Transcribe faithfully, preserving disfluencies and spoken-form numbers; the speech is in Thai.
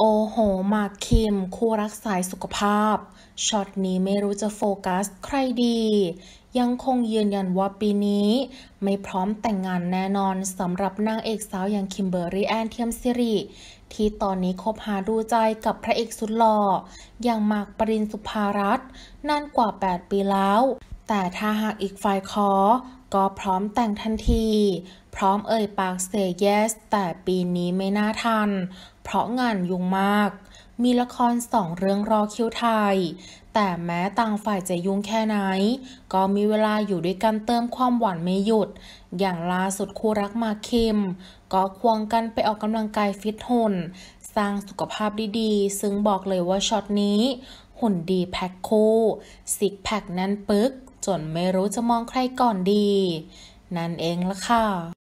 โอ้โหหมากคิมคู่รักสายสุขภาพช็อตนี้ไม่รู้จะโฟกัสใครดี ยังคงยืนยันว่าปีนี้ไม่พร้อมแต่งงานแน่นอนสำหรับนางเอกสาวอย่างคิมเบอร์รี่แอนเทียมสิริที่ตอนนี้คบหาดูใจกับพระเอกสุดหล่ออย่างหมากปรินสุภารัตน์นานกว่าแปดปีแล้วแต่ถ้าหากอีกฝ่ายขอก็พร้อมแต่งทันทีพร้อมเอ่ยปากเซย์เยสแต่ปีนี้ไม่น่าทันเพราะงานยุ่งมากมีละครสองเรื่องรอคิวไทยแต่แม้ต่างฝ่ายจะยุ่งแค่ไหนก็มีเวลาอยู่ด้วยกันเติมความหวานไม่หยุดอย่างล่าสุดคู่รักหมากคิมก็ควงกันไปออกกำลังกายฟิตหุ่นสร้างสุขภาพดีๆซึ่งบอกเลยว่าช็อตนี้หุ่นดีแพ็คคู่ซิกแพคแน่นปึกจนไม่รู้จะมองใครก่อนดีนั่นเองล่ะค่ะ